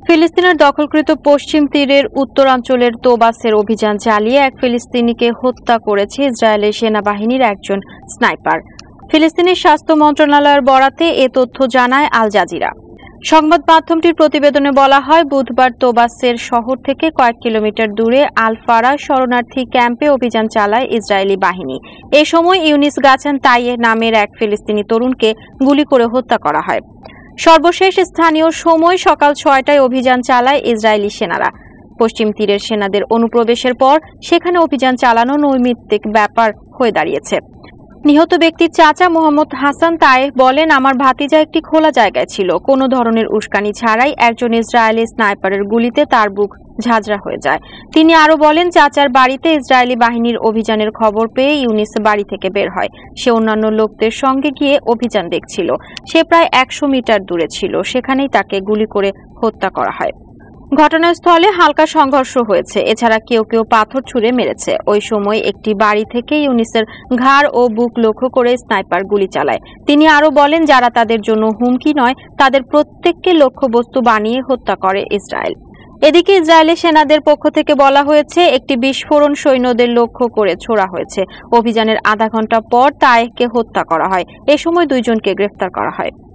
ফিলিস্তিনের দখলকৃত পশ্চিম তীরের উত্তরাঞ্চলের তোবাসের অভিযান চালিয়ে এক ফিলিস্তিনিকে হত্যা করেছে ইসরায়েলের সেনাবাহিনীর একজন স্নাইপার। ফিলিস্তিনের স্বাস্থ্য মন্ত্রণালয়ের বরাতে এ তথ্য জানায় আল জাজিরা। সংবাদ মাধ্যমটির প্রতিবেদনে বলা হয়, বুধবার তোবাসের শহর থেকে কয়েক কিলোমিটার দূরে আল ফারা শরণার্থী ক্যাম্পে অভিযান চালায় ইসরায়েলি বাহিনী। এ সময় ইউনিস গাছান তাইয়ে নামের এক ফিলিস্তিনি তরুণকে গুলি করে হত্যা করা হয়। সর্বশেষ স্থানীয় সময় সকাল ৬টায় অভিযান চালায় ইসরায়েলি সেনারা। পশ্চিম তীরের সেনাদের অনুপ্রবেশের পর সেখানে অভিযান চালানো নৈমিত্তিক ব্যাপার হয়ে দাঁড়িয়েছে। নিহত ব্যক্তির চাচা মোহাম্মদ হাসান তায়েহ বলেন, আমার ভাতিজা একটি খোলা জায়গায় ছিল। কোনো ধরনের উস্কানি ছাড়াই একজন ইসরায়েলি স্নাইপারের গুলিতে তার বুক ঝাঁঝরা হয়ে যায়। তিনি আরো বলেন, চাচার বাড়িতে ইসরায়েলি বাহিনীর অভিযানের খবর পেয়ে ইউনিস বাড়ি থেকে বের হয়। সে অন্যান্য লোকদের সঙ্গে গিয়ে অভিযান দেখছিল। সে প্রায় ১০০ মিটার দূরে ছিল। সেখানেই তাকে গুলি করে হত্যা করা হয়। ঘটনাস্থলে হালকা সংঘর্ষ হয়েছে। এছাড়া কেউ কেউ পাথর ছুঁড়ে মেরেছে। ওই সময় একটি বাড়ি থেকে ইউনিসের ঘাড় ও বুক লক্ষ্য করে স্নাইপার গুলি চালায়। তিনি আরো বলেন, যারা তাদের জন্য হুমকি নয় তাদের প্রত্যেককে লক্ষ্যবস্তু বানিয়ে হত্যা করে ইসরায়েল। এদিকে ইসরায়েলি সেনাদের পক্ষ থেকে বলা হয়েছে, একটি বিস্ফোরণ সৈন্যদের লক্ষ্য করে ছোড়া হয়েছে। অভিযানের আধা ঘন্টা পর তায়েহকে হত্যা করা হয়। এ সময় ২ জনকে গ্রেফতার করা হয়।